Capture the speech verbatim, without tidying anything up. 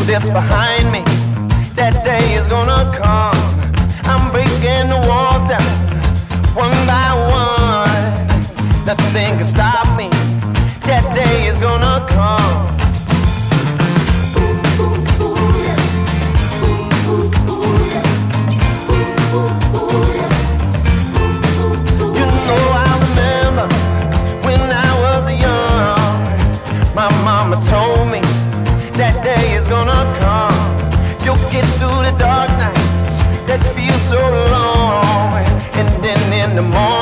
this behind me. That day is gonna come. I'm breaking the walls down, one by one. Nothing can stop me. That day is gonna come. You know I remember when I was young, my mama told me that day is gonna come. You'll get through the dark nights that feel so long, and then in the morning